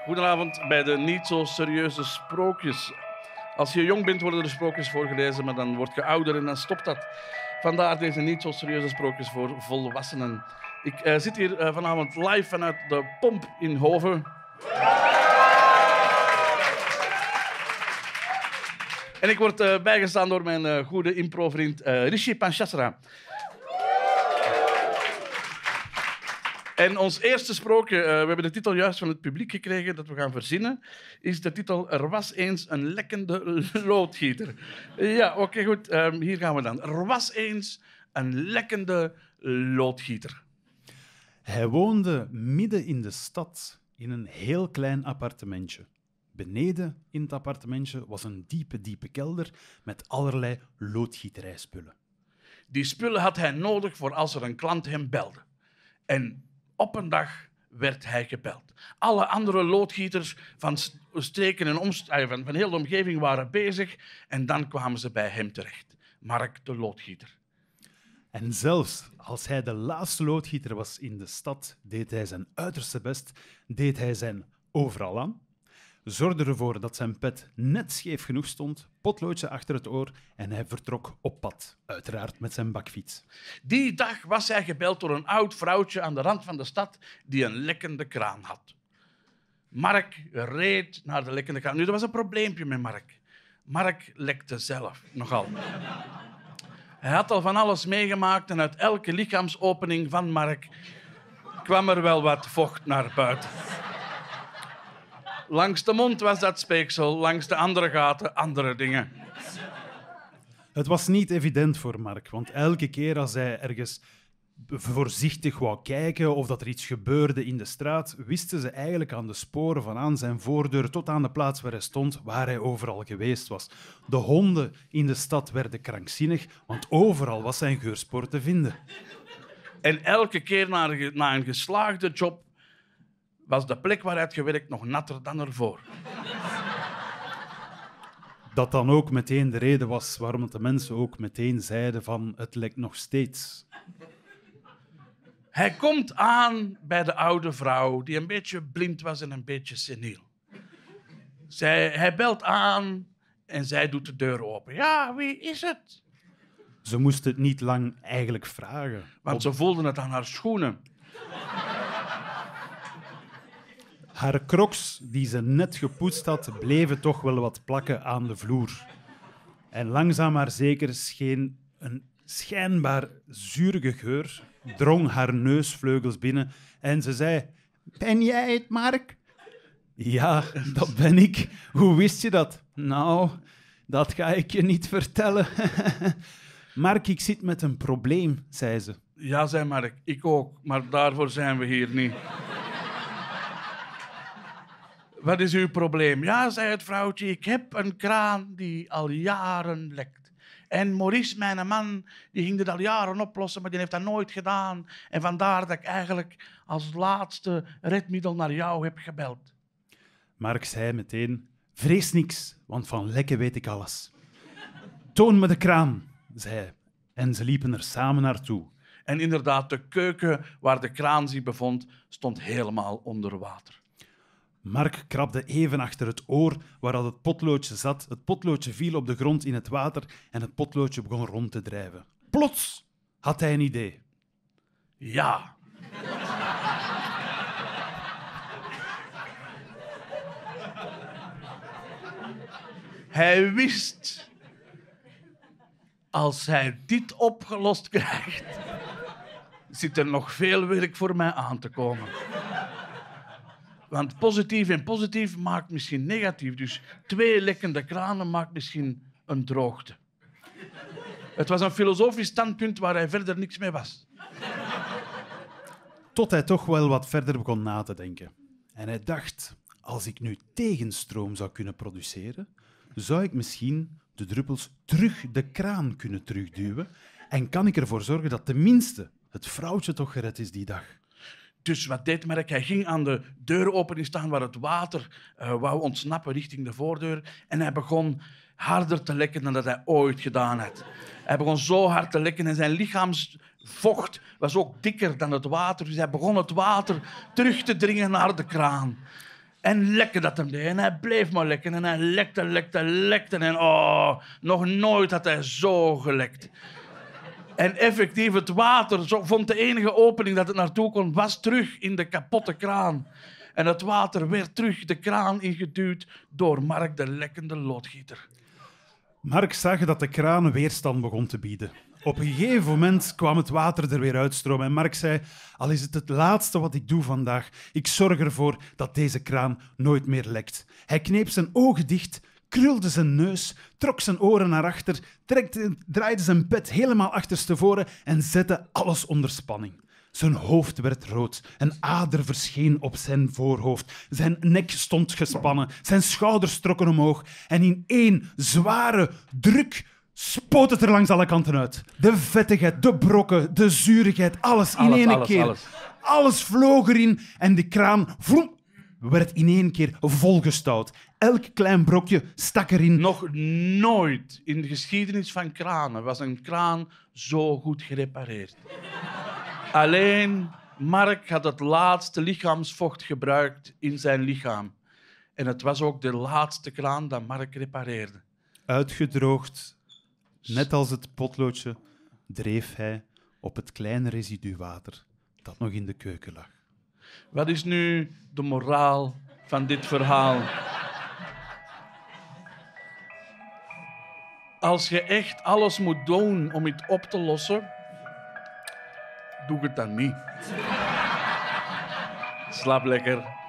Goedenavond bij de niet zo serieuze sprookjes. Als je jong bent, worden er sprookjes voorgelezen, maar dan word je ouder en dan stopt dat. Vandaar deze niet zo serieuze sprookjes voor volwassenen. Ik zit hier vanavond live vanuit de Pomp in Hoven. En ik word bijgestaan door mijn goede improvriend Rishi Panchasra. En ons eerste sprookje, we hebben de titel juist van het publiek gekregen dat we gaan verzinnen, is de titel Er was eens een lekkende loodgieter. Ja, oké, goed. Hier gaan we dan. Er was eens een lekkende loodgieter. Hij woonde midden in de stad in een heel klein appartementje. Beneden in het appartementje was een diepe kelder met allerlei loodgieterijspullen. Die spullen had hij nodig voor als er een klant hem belde. En op een dag werd hij gebeld. Alle andere loodgieters van streken en van heel de omgeving waren bezig en dan kwamen ze bij hem terecht. Mark, de loodgieter. En zelfs als hij de laatste loodgieter was in de stad, deed hij zijn uiterste best, deed hij zijn overal aan, zorgde ervoor dat zijn pet net scheef genoeg stond, potloodje achter het oor en hij vertrok op pad, uiteraard met zijn bakfiets. Die dag was hij gebeld door een oud vrouwtje aan de rand van de stad die een lekkende kraan had. Mark reed naar de lekkende kraan. Nu, er was een probleempje met Mark. Mark lekte zelf, nogal. Hij had al van alles meegemaakt en uit elke lichaamsopening van Mark kwam er wel wat vocht naar buiten. Langs de mond was dat speeksel, langs de andere gaten andere dingen. Het was niet evident voor Mark, want elke keer als hij ergens voorzichtig wou kijken of dat er iets gebeurde in de straat, wisten ze eigenlijk aan de sporen van aan zijn voordeur tot aan de plaats waar hij stond, waar hij overal geweest was. De honden in de stad werden krankzinnig, want overal was zijn geurspoor te vinden. En elke keer na een geslaagde job was de plek waar hij had gewerkt nog natter dan ervoor. Dat dan ook meteen de reden was waarom de mensen ook meteen zeiden van het lekt nog steeds. Hij komt aan bij de oude vrouw die een beetje blind was en een beetje seniel. Hij belt aan en zij doet de deur open. Ja, wie is het? Ze moest het niet lang eigenlijk vragen. Want ze voelden het aan haar schoenen. Haar crocs, die ze net gepoetst had, bleven toch wel wat plakken aan de vloer. En langzaam maar zeker scheen een schijnbaar zurige geur, drong haar neusvleugels binnen en ze zei: Ben jij het, Mark? Ja, dat ben ik. Hoe wist je dat? Nou, dat ga ik je niet vertellen. Mark, ik zit met een probleem, zei ze. Ja, zei Mark, ik ook, maar daarvoor zijn we hier niet. Wat is uw probleem? Ja, zei het vrouwtje, ik heb een kraan die al jaren lekt. En Maurice, mijn man, die ging dit al jaren oplossen, maar die heeft dat nooit gedaan. En vandaar dat ik eigenlijk als laatste redmiddel naar jou heb gebeld. Mark zei meteen: Vrees niks, want van lekken weet ik alles. Toon me de kraan, zei hij. En ze liepen er samen naartoe. En inderdaad, de keuken waar de kraan zich bevond, stond helemaal onder water. Mark krabde even achter het oor waar dat het potloodje zat. Het potloodje viel op de grond in het water en het potloodje begon rond te drijven. Plots had hij een idee. Ja. Hij wist, als hij dit opgelost krijgt, zit er nog veel werk voor mij aan te komen. Want positief en positief maakt misschien negatief. Dus 2 lekkende kranen maakt misschien een droogte. Het was een filosofisch standpunt waar hij verder niks mee was. Tot hij toch wel wat verder begon na te denken. En hij dacht, als ik nu tegenstroom zou kunnen produceren, zou ik misschien de druppels terug de kraan kunnen terugduwen en kan ik ervoor zorgen dat tenminste het vrouwtje toch gered is die dag. Dus wat deed Mark? Hij ging aan de deuropening staan waar het water wou ontsnappen richting de voordeur. En hij begon harder te lekken dan dat hij ooit gedaan had. Hij begon zo hard te lekken en zijn lichaamsvocht was ook dikker dan het water. Dus hij begon het water terug te dringen naar de kraan. En lekken dat hem deed. En hij bleef maar lekken. En hij lekte. En nog nooit had hij zo gelekt. En effectief, het water vond de enige opening dat het naartoe kon, was terug in de kapotte kraan. En het water werd terug de kraan ingeduwd door Mark de lekkende loodgieter. Mark zag dat de kraan weerstand begon te bieden. Op een gegeven moment kwam het water er weer uitstromen en Mark zei: al is het laatste wat ik doe vandaag, ik zorg ervoor dat deze kraan nooit meer lekt. Hij kneep zijn ogen dicht, krulde zijn neus, trok zijn oren naar achter, draaide zijn pet helemaal achterstevoren en zette alles onder spanning. Zijn hoofd werd rood, een ader verscheen op zijn voorhoofd. Zijn nek stond gespannen, zijn schouders trokken omhoog en in één zware druk spoot het er langs alle kanten uit. De vettigheid, de brokken, de zurigheid, alles in één keer. Alles vloog erin en de kraan werd in één keer volgestouwd. Elk klein brokje stak erin. Nog nooit in de geschiedenis van kranen was een kraan zo goed gerepareerd. Alleen Mark had het laatste lichaamsvocht gebruikt in zijn lichaam. En het was ook de laatste kraan dat Mark repareerde. Uitgedroogd, net als het potloodje, dreef hij op het kleine residu water dat nog in de keuken lag. Wat is nu de moraal van dit verhaal? Als je echt alles moet doen om het op te lossen, doe het dan niet. Slaap lekker.